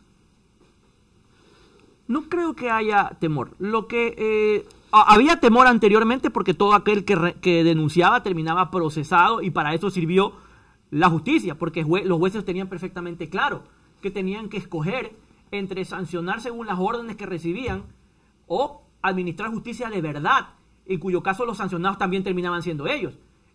No creo que haya temor. Lo que había temor anteriormente porque todo aquel que denunciaba terminaba procesado y para eso sirvió la justicia, porque los jueces tenían perfectamente claro que tenían que escoger entre sancionar según las órdenes que recibían o administrar justicia de verdad, en cuyo caso los sancionados también terminaban siendo ellos.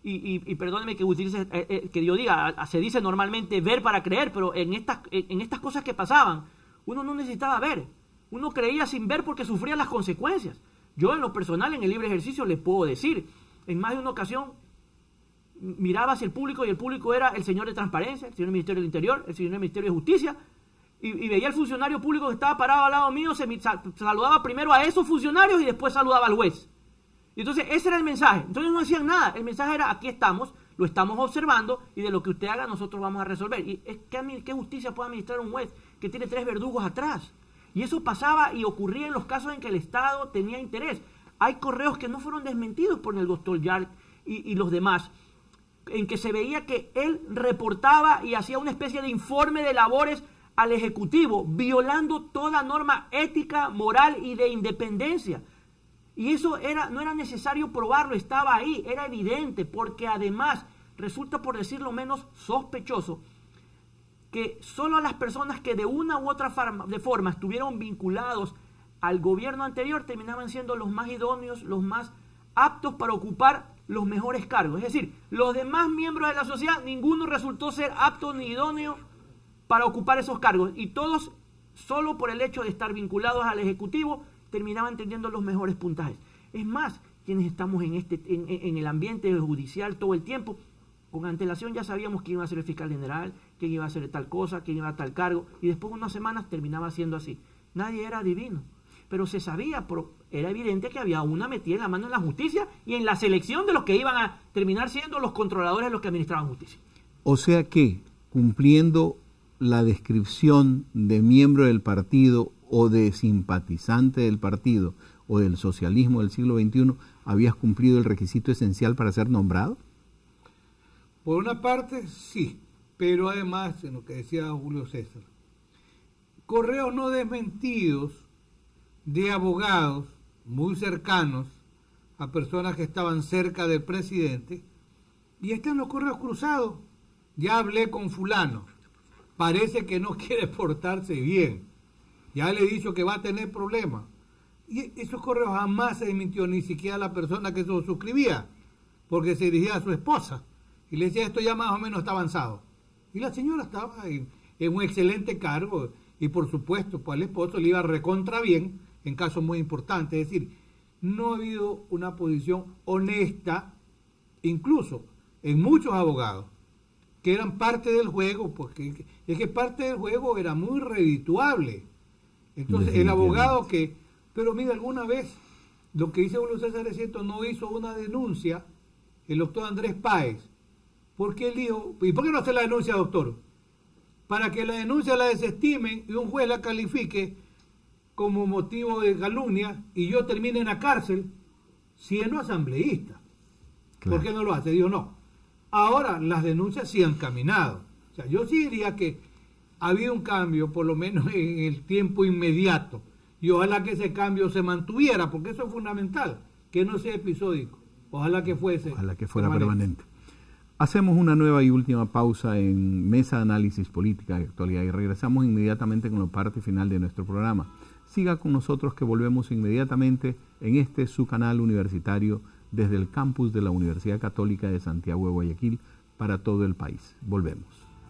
y perdóneme que utilice, que yo diga, se dice normalmente ver para creer, pero en estas cosas que pasaban, uno no necesitaba ver. Uno creía sin ver porque sufría las consecuencias. Yo en lo personal, en el libre ejercicio, les puedo decir, en más de una ocasión, miraba hacia el público y el público era el señor de Transparencia, el señor del Ministerio del Interior, el señor del Ministerio de Justicia, y veía al funcionario público que estaba parado al lado mío, saludaba primero a esos funcionarios y después saludaba al juez. Y entonces ese era el mensaje. Entonces no decían nada. El mensaje era, aquí estamos, lo estamos observando y de lo que usted haga nosotros vamos a resolver. Y ¿qué justicia puede administrar un juez que tiene 3 verdugos atrás? Y eso pasaba y ocurría en los casos en que el Estado tenía interés. Hay correos que no fueron desmentidos por el doctor Yark y los demás, en que se veía que él reportaba y hacía una especie de informe de labores al Ejecutivo, violando toda norma ética, moral y de independencia. Y eso no era necesario probarlo, estaba ahí, era evidente, porque además resulta, por decirlo menos, sospechoso que solo las personas que de una u otra forma estuvieron vinculados al gobierno anterior terminaban siendo los más idóneos, los más aptos para ocupar los mejores cargos. Es decir, los demás miembros de la sociedad, ninguno resultó ser apto ni idóneo para ocupar esos cargos. Y todos, solo por el hecho de estar vinculados al Ejecutivo, terminaban teniendo los mejores puntajes. Es más, quienes estamos en el ambiente judicial todo el tiempo, con antelación ya sabíamos quién iba a ser el fiscal general, quién iba a hacer tal cosa, quién iba a tal cargo, y después de unas semanas terminaba siendo así. Nadie era adivino, pero se sabía, era evidente que había una metida en la mano en la justicia y en la selección de los que iban a terminar siendo los controladores de los que administraban justicia. O sea que, cumpliendo la descripción de miembro del partido o de simpatizante del partido o del socialismo del siglo XXI, ¿habías cumplido el requisito esencial para ser nombrado? Por una parte, sí, pero además, en lo que decía Julio César, correos no desmentidos de abogados muy cercanos a personas que estaban cerca del presidente, y están los correos cruzados. Ya hablé con fulano, parece que no quiere portarse bien, ya le he dicho que va a tener problemas. Y esos correos jamás se desmintió, ni siquiera la persona que se lo suscribía, porque se dirigía a su esposa y le decía, esto ya más o menos está avanzado. Y la señora estaba en un excelente cargo, y por supuesto, pues al esposo le iba recontra bien en casos muy importantes. Es decir, no ha habido una posición honesta, incluso en muchos abogados, que eran parte del juego, porque es que parte del juego era muy redituable. Entonces, el abogado que, pero mira, alguna vez, lo que dice Julio César es cierto, no hizo una denuncia el doctor Andrés Páez, porque él dijo, ¿y por qué no hace la denuncia, doctor? Para que la denuncia la desestimen y un juez la califique como motivo de calumnia y yo termine en la cárcel siendo asambleísta. Claro. ¿Por qué no lo hace? Dijo, no. Ahora las denuncias sí han caminado. O sea, yo sí diría que ha habido un cambio, por lo menos en el tiempo inmediato, y ojalá que ese cambio se mantuviera, porque eso es fundamental, que no sea episódico. Ojalá que fuese. Ojalá que fuera permanente. Hacemos una nueva y última pausa en Mesa de Análisis Política de Actualidad y regresamos inmediatamente con la parte final de nuestro programa. Siga con nosotros que volvemos inmediatamente en su canal universitario desde el campus de la Universidad Católica de Santiago de Guayaquil para todo el país. Volvemos.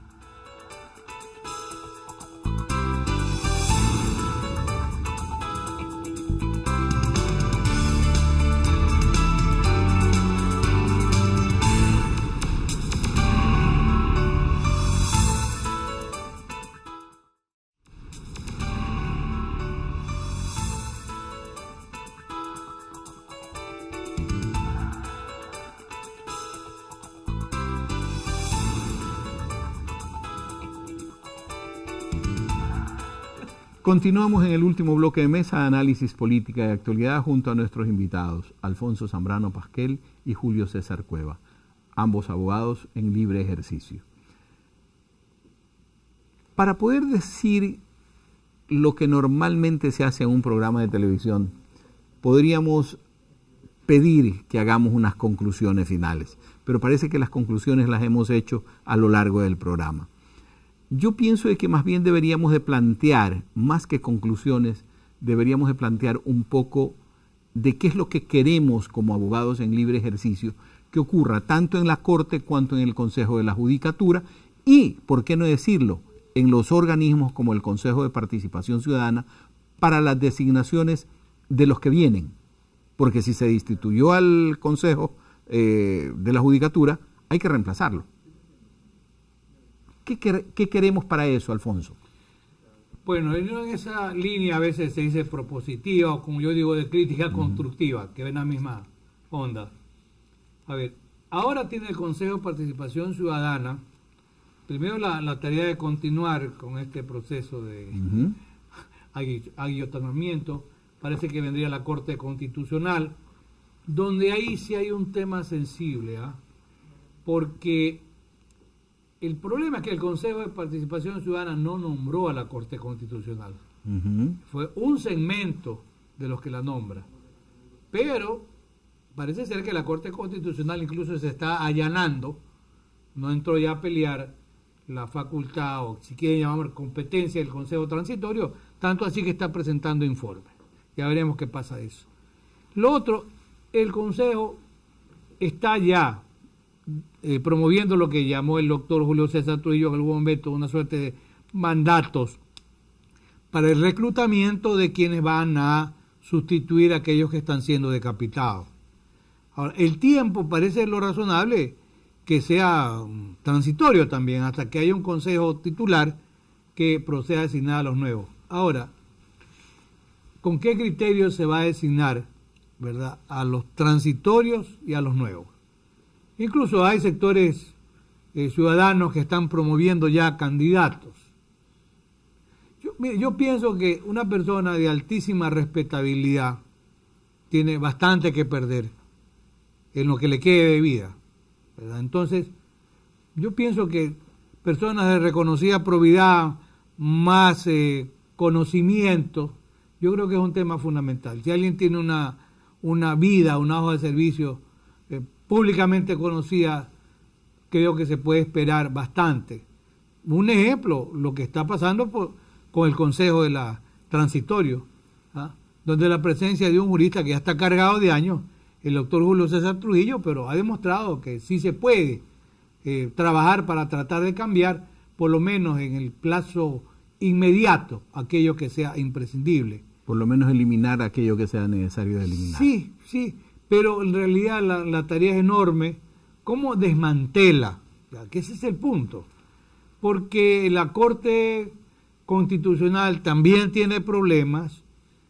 Continuamos en el último bloque de Mesa de Análisis Política de Actualidad junto a nuestros invitados, Alfonso Zambrano Pasquel y Julio César Cueva, ambos abogados en libre ejercicio. Para poder decir lo que normalmente se hace en un programa de televisión, podríamos pedir que hagamos unas conclusiones finales, pero parece que las conclusiones las hemos hecho a lo largo del programa. Yo pienso de que más bien deberíamos de plantear, más que conclusiones, deberíamos de plantear un poco de qué es lo que queremos como abogados en libre ejercicio, que ocurra tanto en la Corte cuanto en el Consejo de la Judicatura y, por qué no decirlo, en los organismos como el Consejo de Participación Ciudadana para las designaciones de los que vienen. Porque si se destituyó al Consejo de la Judicatura, hay que reemplazarlo. ¿Qué queremos para eso, Alfonso? Bueno, en esa línea a veces se dice propositiva o, como yo digo, de crítica constructiva, que ven la misma onda. A ver, ahora tiene el Consejo de Participación Ciudadana, primero la tarea de continuar con este proceso de aguillotonamiento. Parece que vendría la Corte Constitucional, donde ahí sí hay un tema sensible, porque el problema es que el Consejo de Participación Ciudadana no nombró a la Corte Constitucional. Fue un segmento de los que la nombra. Pero parece ser que la Corte Constitucional incluso se está allanando, no entró ya a pelear la facultad, o si quieren llamar competencia, del Consejo Transitorio, tanto así que está presentando informes. Ya veremos qué pasa eso. Lo otro, el Consejo está ya promoviendo lo que llamó el doctor Julio César Trujillo en algún momento una suerte de mandatos para el reclutamiento de quienes van a sustituir a aquellos que están siendo decapitados. Ahora, el tiempo parece lo razonable que sea transitorio también, hasta que haya un consejo titular que proceda a designar a los nuevos. Ahora, ¿con qué criterio se va a designar, verdad, a los transitorios y a los nuevos? Incluso hay sectores ciudadanos que están promoviendo ya candidatos. Yo pienso que una persona de altísima respetabilidad tiene bastante que perder en lo que le quede de vida, ¿verdad? Entonces, yo pienso que personas de reconocida probidad, más conocimiento, yo creo que es un tema fundamental. Si alguien tiene una vida, una hoja de servicio públicamente conocida, creo que se puede esperar bastante. Un ejemplo, lo que está pasando con el Consejo de la Transitorio, donde la presencia de un jurista que ya está cargado de años, el doctor Julio César Trujillo, pero ha demostrado que sí se puede trabajar para tratar de cambiar, por lo menos en el plazo inmediato, aquello que sea imprescindible. Por lo menos eliminar aquello que sea necesario de eliminar. Sí, sí, pero en realidad la tarea es enorme. ¿Cómo desmantela? Que ese es el punto. Porque la Corte Constitucional también tiene problemas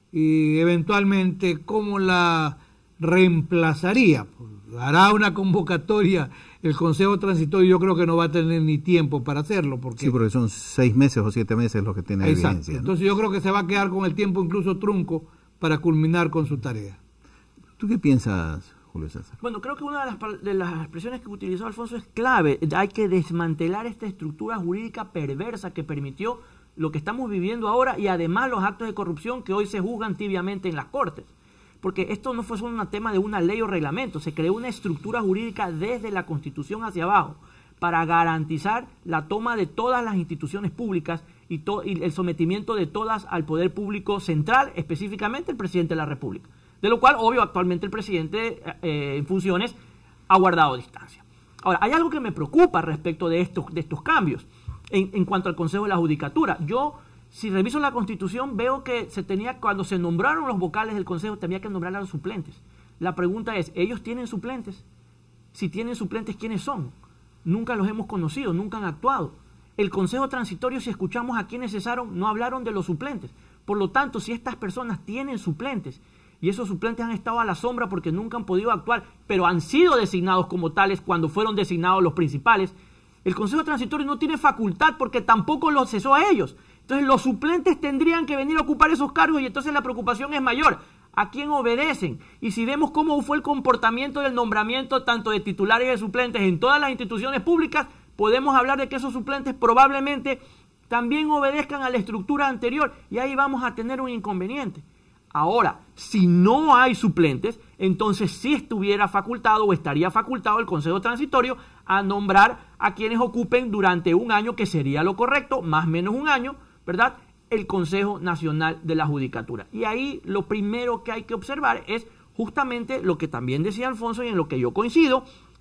y eventualmente ¿cómo la reemplazaría? Hará una convocatoria el Consejo Transitorio, yo creo que no va a tener ni tiempo para hacerlo. Porque... Sí, porque son 6 meses o 7 meses los que tiene evidencia, ¿no? Entonces yo creo que se va a quedar con el tiempo incluso trunco para culminar con su tarea. ¿Tú qué piensas, Julio César? Bueno, creo que una de las expresiones que utilizó Alfonso es clave. Hay que desmantelar esta estructura jurídica perversa que permitió lo que estamos viviendo ahora y además los actos de corrupción que hoy se juzgan tibiamente en las Cortes. Porque esto no fue solo un tema de una ley o reglamento, se creó una estructura jurídica desde la Constitución hacia abajo para garantizar la toma de todas las instituciones públicas y el sometimiento de todas al poder público central, específicamente el presidente de la República. De lo cual, obvio, actualmente el presidente en funciones ha guardado distancia. Ahora, hay algo que me preocupa respecto de estos cambios en cuanto al Consejo de la Judicatura. Yo, si reviso la Constitución, veo que cuando se nombraron los vocales del Consejo, tenía que nombrar a los suplentes. La pregunta es, ¿ellos tienen suplentes? Si tienen suplentes, ¿quiénes son? Nunca los hemos conocido, nunca han actuado. El Consejo Transitorio, si escuchamos a quienes cesaron, no hablaron de los suplentes. Por lo tanto, si estas personas tienen suplentes, y esos suplentes han estado a la sombra porque nunca han podido actuar, pero han sido designados como tales cuando fueron designados los principales, el Consejo Transitorio no tiene facultad porque tampoco los cesó a ellos. Entonces los suplentes tendrían que venir a ocupar esos cargos y entonces la preocupación es mayor. ¿A quién obedecen? Y si vemos cómo fue el comportamiento del nombramiento tanto de titulares y de suplentes en todas las instituciones públicas, podemos hablar de que esos suplentes probablemente también obedezcan a la estructura anterior y ahí vamos a tener un inconveniente. Ahora, si no hay suplentes, entonces sí estuviera facultado o estaría facultado el Consejo Transitorio a nombrar a quienes ocupen durante un año, que sería lo correcto, más o menos un año, ¿verdad?, el Consejo Nacional de la Judicatura. Y ahí lo primero que hay que observar es justamente lo que también decía Alfonso y en lo que yo coincido,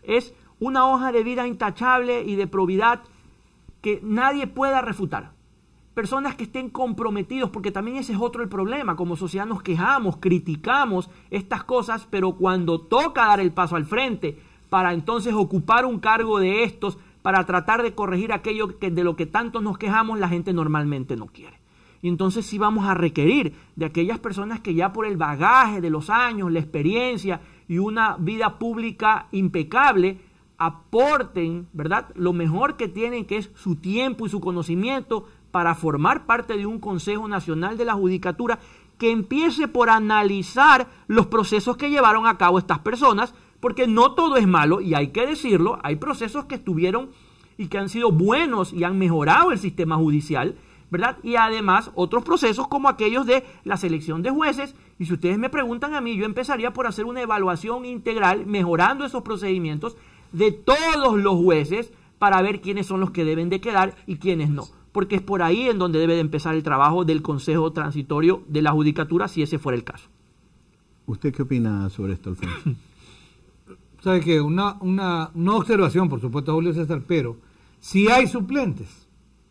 es una hoja de vida intachable y de probidad que nadie pueda refutar. Personas que estén comprometidos, porque también ese es otro el problema. Como sociedad nos quejamos, criticamos estas cosas, pero cuando toca dar el paso al frente para entonces ocupar un cargo de estos, para tratar de corregir aquello de lo que tanto nos quejamos, la gente normalmente no quiere. Y entonces sí vamos a requerir de aquellas personas que ya por el bagaje de los años, la experiencia y una vida pública impecable, aporten, ¿verdad?, lo mejor que tienen, que es su tiempo y su conocimiento, para formar parte de un Consejo Nacional de la Judicatura que empiece por analizar los procesos que llevaron a cabo estas personas, porque no todo es malo, y hay que decirlo, hay procesos que estuvieron y que han sido buenos y han mejorado el sistema judicial, ¿verdad? Y además otros procesos como aquellos de la selección de jueces, y si ustedes me preguntan a mí, yo empezaría por hacer una evaluación integral, mejorando esos procedimientos de todos los jueces, para ver quiénes son los que deben de quedar y quiénes no, porque es por ahí en donde debe de empezar el trabajo del Consejo Transitorio de la Judicatura, si ese fuera el caso. ¿Usted qué opina sobre esto, Alfonso? ¿Sabe qué? Una observación, por supuesto, Julio César, pero si hay suplentes,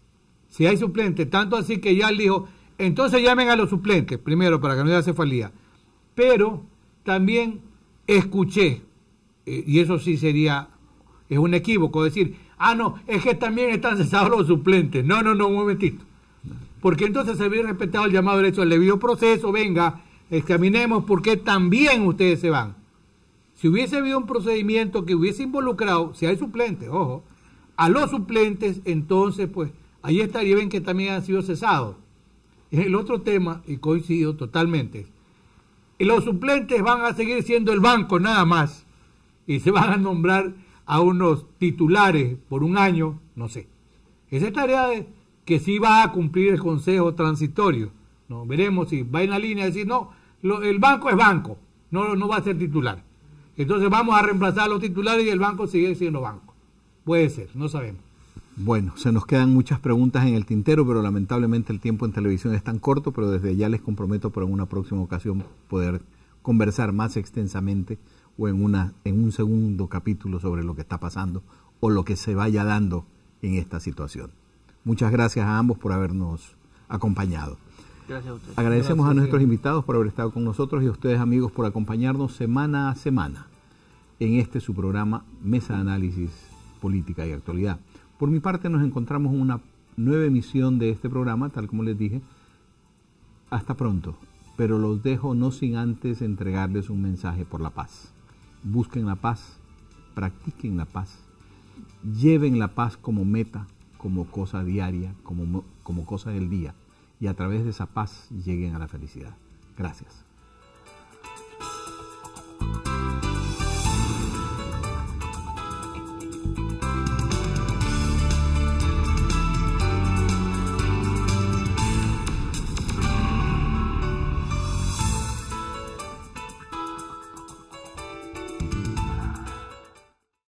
tanto así que ya él dijo, entonces llamen a los suplentes, primero, para que no haya cefalía, pero también escuché, y eso sí es un equívoco, decir, no, es que también están cesados los suplentes. No, un momentito. Porque entonces se había respetado el llamado derecho al debido proceso, venga, examinemos por qué también ustedes se van. Si hubiese habido un procedimiento que hubiese involucrado, si hay suplentes, ojo, a los suplentes, entonces pues ahí estaría bien que también han sido cesados. El otro tema, y coincido totalmente, los suplentes van a seguir siendo el banco nada más, y se van a nombrar a unos titulares por un año, no sé. Esa es tarea que sí va a cumplir el Consejo Transitorio. No, veremos si va en la línea de decir, no, el banco es banco, no va a ser titular. Entonces vamos a reemplazar a los titulares y el banco sigue siendo banco. Puede ser, no sabemos. Bueno, se nos quedan muchas preguntas en el tintero, pero lamentablemente el tiempo en televisión es tan corto, pero desde ya les comprometo por en una próxima ocasión poder conversar más extensamente o en un segundo capítulo sobre lo que está pasando o lo que se vaya dando en esta situación. Muchas gracias a ambos por habernos acompañado. Gracias a ustedes. Agradecemos a nuestros invitados por haber estado con nosotros y a ustedes, amigos, por acompañarnos semana a semana en su programa Mesa de Análisis, Política y Actualidad. Por mi parte, nos encontramos en una nueva emisión de este programa, tal como les dije. Hasta pronto, pero los dejo no sin antes entregarles un mensaje por la paz. Busquen la paz, practiquen la paz, lleven la paz como meta, como cosa diaria, como cosa del día, y a través de esa paz lleguen a la felicidad. Gracias.